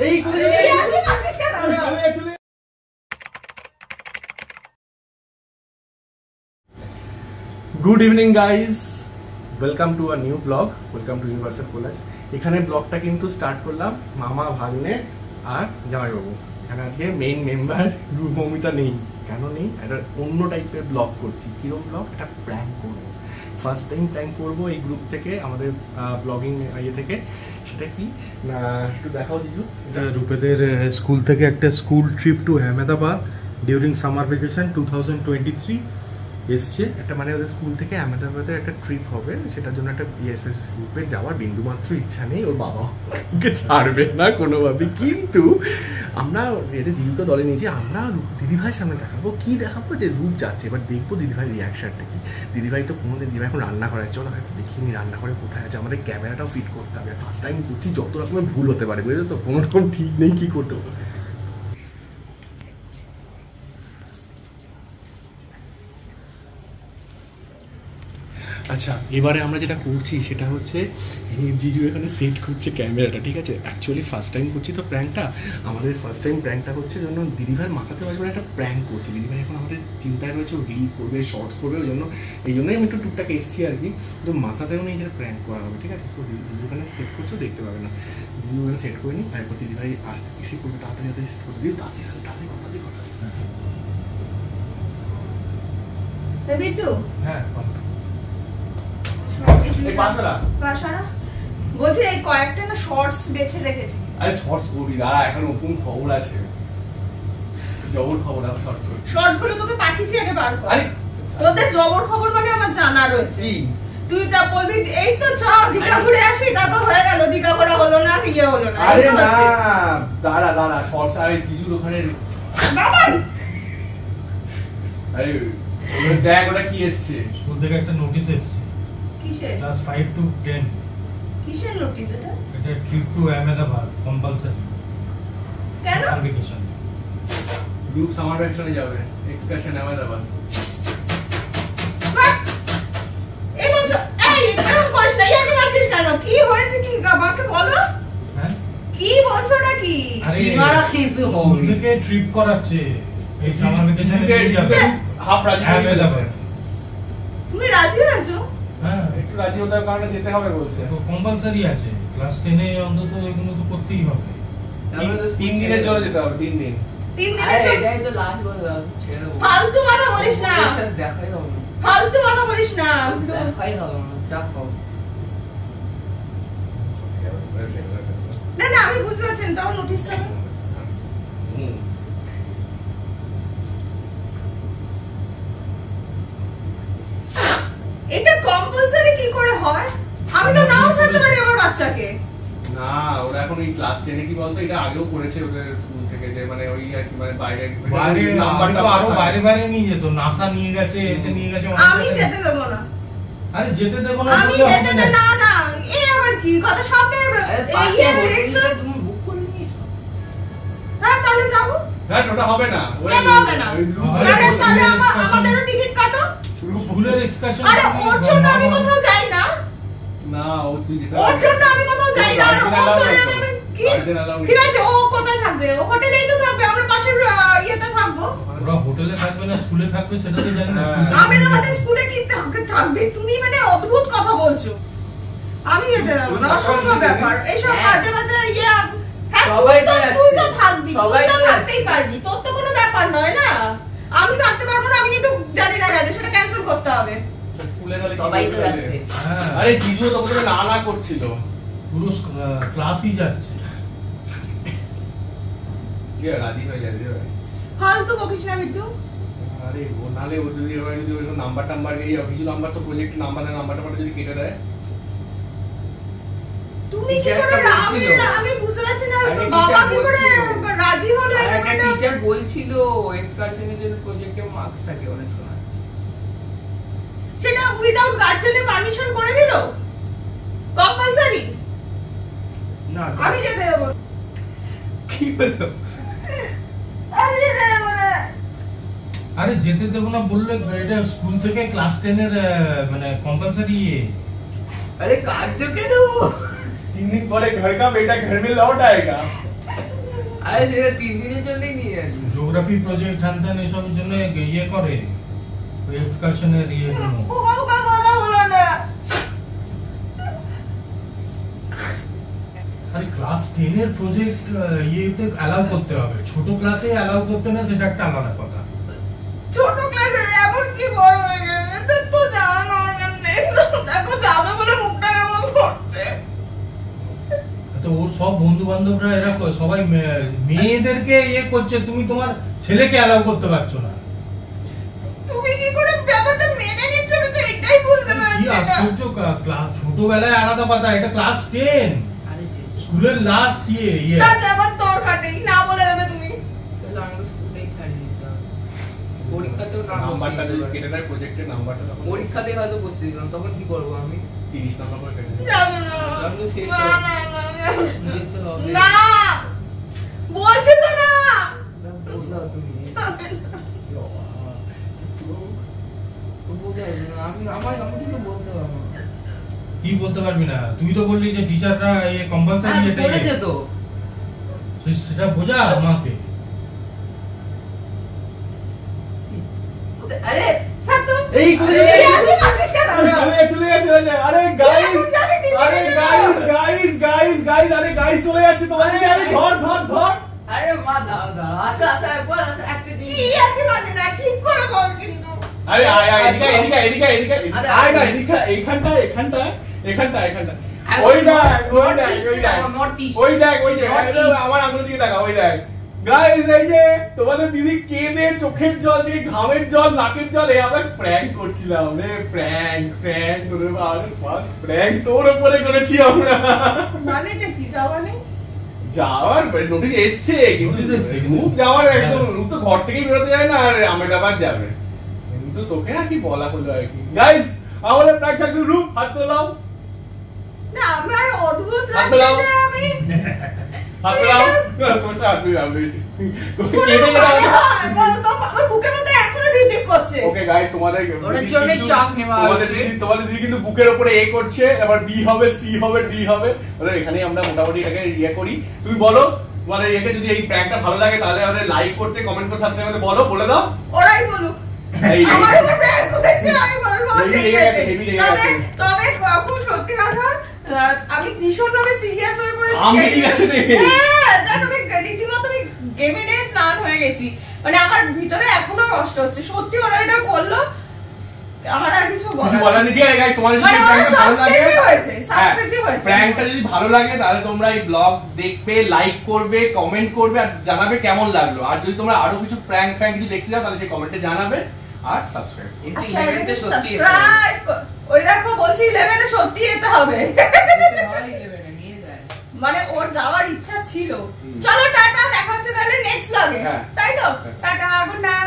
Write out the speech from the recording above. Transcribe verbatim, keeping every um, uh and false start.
এই করে এই আমি পাচ্ছিস কেন চলে চলে good evening guys, welcome to a new blog, welcome to Universal College. এখানে ব্লগটা কিন্তু স্টার্ট করলাম মামা, ভাগ্নে আর জামাইবাবু। এখানে আজকে মেইন মেম্বার মৌমিতা নেই। কেন নেই? একটা অন্য টাইপের ব্লগ করছি। কিরকম ব্লগ? একটা প্র্যাঙ্ক করবো, ফার্স্ট টাইম প্র্যাঙ্ক করবো এই গ্রুপ থেকে, আমাদের ব্লগিং ইয়ে থেকে। সেটা কি না একটু দেখাও জিজু। এটা রূপেদের স্কুল থেকে একটা school trip to Ahmedabad during summer vacation two thousand twenty three এসছে। একটা মানে ওদের স্কুল থেকে আহমেদাবাদের একটা ট্রিপ হবে, সেটার জন্য একটা ইএসএস গ্রুপে যাওয়ার বিন্দুমাত্র ইচ্ছা নেই। ওর বাবা ওকে ছাড়বে না কোনোভাবে, কিন্তু আমরা এদের দিদিকে দলে নিয়েছি। আমরা দিদিভাইয়ের সামনে দেখাবো। কি দেখাবো? যে রূপ যাচ্ছে, এবার দেখবো দিদিভাইয়ের রিয়াকশনটা কি। দিদিভাই তো কোনো দিন দিদিভাই এখন রান্না করে, চলো দেখিনি রান্না করে কোথায় আছে। আমাদের ক্যামেরাটাও ফিট করতে হবে, ফার্স্ট টাইম করছি, যত রকমের ভুল হতে পারে, বুঝলো তো? কোনো রকম ঠিক নেই কি করতে হবে। আচ্ছা, এবারে আমরা যেটা করছি সেটা হচ্ছে জিজু এখানে সেট করছে ক্যামেরাটা, ঠিক আছে? অ্যাকচুয়ালি ফার্স্ট টাইম করছি তো প্র্যাঙ্কটা, আমাদের ফার্স্ট টাইম প্র্যাঙ্কটা হচ্ছে জন্য দিদিভাইয়ের মাথাতে বাজবে একটা প্র্যাঙ্ক করছি। দিদিভাই এখন আমাদের চিন্তায় রয়েছে রিলস করবে, শর্টস করবে, ওই জন্য এই জন্যই আমি একটু টুকটাক এসছি আর কি। তো মাথাতেও নেই যেটা প্র্যাঙ্ক করা হবে, ঠিক আছে? তো জিজু এখানে সেট করছো, দেখতে পাবে না। জিজু এখানে সেট করে নিই, তারপর দিদিভাই আসতে এসে করবে, তাড়াতাড়ি তাড়াতাড়ি সেট করবে। দিদি তাড়াতাড়ি তাড়াতাড়ি তাড়াতাড়ি কথা হ্যাঁ বলছি এই কয়েকটা না শর্টস বেছে রেখেছি। আরে শর্টস করবি, দাঁড়া, এখন নতুন খবর আছে, জবর খবর। আর শর্টস করবি, শর্টস গুলো তোকে পাঠিয়েছি, আগে বার কর। আরে তোদের জবর খবর মানে আমার জানা রয়েছে। কি তুই তা বলবি এই তো চ দীঘা ঘুরে আসি, তারপর হয়ে গেল দীঘা ঘোরা হলো না, বিয়ে হলো না। আরে না, দাঁড়া দাঁড়া, শর্টস আরে জিজুর ওখানে বাবা। আরে দেখ ওটা কি এসছে, স্কুল থেকে একটা নোটিশ এসছে। কিসের? Class five to ten. কিসের নোটিশ এটা? এটা ট্রিপ টু আহমেদাবাদ কম্পালসরি। কেন? ভ্যাকেশন, গ্রুপ সামার ভ্যাকেশনে যাবে, এক্সকারশন আহমেদাবাদ। এই বলছো এই এরকম করিস না, ইয়াকে মারছিস কেন? কি হয়েছে কি আমাকে বলো। হ্যাঁ কি বলছোটা কি? আরে মারা কিছু হবে থেকে ট্রিপ করাচ্ছে এই সামার ভ্যাকেশনে যাবে। হাফ রাজি আহমেদাবাদ। তুমি রাজি আছো? হ্যাঁ, একটু রাজি হতে হবে, কারণ যেতে হবে বলছে। তো কম্পালসরি আছে, ক্লাস টেন এ অন্তত এগুলো তো করতেই হবে। তিন দিনের জন্য যেতে হবে, তিন দিন। তিন দিনের জন্য? এটাই তো লাস্ট বলে দাও, ছেড়ে দাও। ফালতু কথা বলিস না, দেখাই হবে। ফালতু কথা বলিস না, দেখাই হবে না, চাপ খাও। না না, আমি বুঝতে পারছি না, তাও নোটিশটা হুম এটা কম্পালসরি কি করে হয়? আমি তো নাও ছাড়তে পারি আমার বাচ্চাকে। না, ওরা এখন এই ক্লাস টেন এ কি বলতো, এটা আগেও করেছে ওদের স্কুল থেকে, যে মানে ওই আর কি মানে বাইরে বাইরে নাম্বারটা আরো বাইরে বাইরে নিয়ে যেত, নাসা নিয়ে গেছে, এতে নিয়ে গেছে। আমি যেতে দেব না। আরে যেতে দেব না, আমি যেতে দেব না। না এই আবার কি কথা? সামনে এই এক্সাম তুমি বুক করে নিয়েছো। হ্যাঁ তাহলে যাব। হ্যাঁ ওটা হবে না, ওই হবে না। আরে তাহলে আমাদেরও টিকিট কাটো। স্কুলের এক্সকারশন। আরে ওর জন্য আমি কোথাও যাই না। না ও তুই যেতে ওর জন্য আমি কোথাও যাই না। ও চলে যাবে কি? ঠিক আছে, ও কোথায় থাকবে? ও হোটেলেই তো থাকবে, আমরা পাশের ইয়েতে থাকবো। ওরা হোটেলে থাকবে না স্কুলে থাকবে সেটা তো জানি না। আমি তো আমাদের স্কুলে কি থাকবে? তুমি মানে অদ্ভুত কথা বলছো। আমি যেতে দেব না, অসম্ভব ব্যাপার। এইসব কাজে বাজে ইয়ে। হ্যাঁ সবাই তো তুই তো থাকবি, তুই তো থাকতেই পারবি, তোর তো কোনো ব্যাপার নয় না। আমি থাকতে পারবো না, আমি কিন্তু জানি না কাজে, সেটা ক্যান্সেল করতে হবে। স্কুলে গেলে সবাই তো যাচ্ছে। আরে জিজু তো পুরো না না করছিল, পুরো ক্লাসই যাচ্ছে। কি রাজি হয়ে যাবে রে ভাই? ফালতু বকিস না বিট্টু। আরে ও নালে ও যদি এবার যদি ওই নাম্বার টাম্বার এই কিছু নাম্বার তো প্রজেক্ট নাম্বার না, নাম্বারটা পরে যদি কেটে দেয়। তুমি কি করে রাজি? আমি বুঝতে পারছি না বাবা কি করে রাজি হলো? একটা টিচার বলছিল এক্সকারশনের জন্য প্রজেক্টে মার্কস থাকে অনেক সময়। সেটা উইদাউট গার্জিয়ানের পারমিশন করে দিল? কম্পালসরি না, আমি যেতে দেব। কি বলছো? আমি যেতে দেব না। আরে যেতে দেব না বললে এটা স্কুল থেকে ক্লাস টেন এর মানে কম্পালসরি। अरे काट दो क्या ना वो तीन दिन पहले घर का बेटा घर में लौट आएगा। আরে সেটা তিন দিনের জন্যই নিয়ে যাচ্ছি। জিওগ্রাফি প্রজেক্ট হ্যান এসবের জন্য ইয়ে করে ওই এক্সকারশনের ইয়ে জন্য। ও বাবা বাবা বলো না। আরে ক্লাস টেন এর প্রজেক্ট ইয়েতে অ্যালাউ করতে হবে, ছোট ক্লাসে অ্যালাউ করতে না সেটা একটা আলাদা কথা। ছোট ক্লাসে এমন কি বড় হয়ে গেছে তো জানা দরকার নেই। দেখো যাবে বলে মুখটা কেমন করছে। তো ওর সব বন্ধু বান্ধবরা এরা কই- সবাই মে- মেয়েদেরকে ইয়ে করছে, তুমি তোমার ছেলেকে অ্যালাউ করতে পারছো না। তুমি কি করে ব্যাপারটা মেনে নিচ্ছ আমি তো এটাই বুঝতে কি পারছি না। আশ্চর্য, ক্লাস ছোটবেলায় আলাদা কথা, এটা ক্লাস টেন আরে যে- স্কুলের লাস্ট ইয়ে ইয়ে তা যাবার দরকার নেই, না বলে দেবে তুমি। তাহলে আমাকে স্কুলেই ছাড়িয়ে দিতে হবে। পরীক্ষাতেও না নাম্বারটা বসিয়ে যদি দেবে। কেটে দেয় প্রজেক্টের নাম্বারটা তখন পরীক্ষাতে হয়তো বসিয়ে দিলাম, তখন কি করবো আমি? তিরিশ নাম্বার করে কেটে দেবে। যাবে না। আমি তো fail না, করব। না, না, না। যেতে হবে। না বলছি তো না। না, বললাম তুমি। বললাম না, আমি আমার আমি কিছু বলতে পারবো না। কি বলতে পারবি না? তুই তো বললি যে টিচাররা ইয়ে কম্পালসারি হ্যাঁ, এটা বলেছে ইয়ে। তো। সে- সেটা বোঝা আমাকে। আরে স্যার তো এই করে এই আজকে পাচ্ছিস কেন? চলে যা চলে যা চলে যা। আরে গাইস এখন যাবি দিদি আরে দিদি গাইস যাবো। গাইস গাইস গাইস আরে গাইস চলে যাচ্ছে তোমার দিকে। আরে ধর ধর ধর। আরে মা দাও দাও আসো আসো একবার আসো একটা কি জিনিস আজকে মানে না ঠিক করে বল কিন্তু। আরে আয় আয় এদিকে এদিকে এদিকে এদিকে আরে, আয় না আরে। এদিকে এখানটা এখানটা এখানটা এখানটা আরে, ওই দেখ ওই দেখ northeast ওই এ দেখ যাবো, northeast। ওই দেখ ওই যে northeast। আমার আঙুলের দিকে তাকা ওই দেখ গাইস এই যে তোমাদের দিদি কেঁদে চোখের জল দিয়ে ঘামের জল নাকের জল এই আমরা প্র্যাঙ্ক করছিলাম রে প্র্যাঙ্ক প্র্যাঙ্ক তোর আরে ফার্স্ট প্র্যাঙ্ক তোর উপরে করেছি আমরা মানেটা কি যাওয়া নেই? যাওয়ার নোটিস এসছে কিন্তু Notice এসছে, কিন্তু- মুখ যাওয়ার একদম হ্যাঁ। মুখ তো ঘর থেকেই বেরোতে যায় না আর আমেদাবাদ যাবে কিন্তু তোকে আর কি বলা হলো আর কি গাইস আমাদের প্র্যাঙ্ক সাকসেস রূপ হাত তোলাও না আমার অদ্ভুত হাত লাগছে মেলাও। যে আমি হাত তোলাও তোর সাথে হাত মিলাও তোকে কোনো কেটে মানে গেলাম হয়, বল তো আমার বুকের মধ্যে এখনো রিডিং করছে। ওকে গাইস তোমাদের ওটার দিদি জন্যই কিন্তু- চাপ নেওয়া তোমাদের হয়েছে। দিদি তোমাদের দিদি কিন্তু বুকের উপরে এ করছে এবার বি হবে সি হবে ডি হবে ওদের এখানেই আমরা মোটামুটি এটাকে ইয়ে করি তুমি বলো তোমাদের একে যদি এই প্র্যাঙ্কটা ভালো লাগে তাহলে আমাদের লাইক করতে কমেন্ট করে সাবস্ক্রাইব করতে বলো বলে দাও ওরাই বলুক। এই আমার উপর প্রেম করেছে, আমি বলবো হেভি ঠিক লেগে আছে। গেছে, হেভি লেগে তবে গেছে। তবে খুব সত্যি কথা আহ, আমি ভীষণ ভাবে সিরিয়াস হয়ে পড়েছি। আমি ঠিক আছে রে। হ্যাঁ, দেখ আমি রীতিমতো আমি গেমে নিয়ে স্নান হয়ে গেছি। মানে আমার ভিতরে এখনো কষ্ট হচ্ছে সত্যি ওরা এটা করলো। আমার আর কিছু কিছু বলার বলার নেই ঠিক আছে guys, তোমাদের যদি মানে ওরা প্র্যাঙ্কটা ভালো লাগে success-ই হয়েছে, success-ই হয়েছে। প্র্যাঙ্কটা যদি ভালো লাগে তাহলে তোমরা এই ব্লগ দেখবে লাইক করবে কমেন্ট করবে আর জানাবে কেমন লাগলো আর যদি তোমরা আরো কিছু প্র্যাঙ্ক ফ্র্যাঙ্ক কিছু দেখতে চাও তাহলে সেই কমেন্টে জানাবে আর সাবস্ক্রাইব কিন্তু আচ্ছা, ইলেভেন্থে সত্যি এটা subscribe কর- ওই দেখো বলছি ইলেভেনে সত্যি যেতে হবে। হয় ইলেভেনে নিয়ে যায়। মানে ওর যাওয়ার ইচ্ছা ছিল। চলো টাটা, দেখা হচ্ছে তাহলে নেক্সট ব্লগে। হ্যাঁ। তাই তো? Ta ta, good night.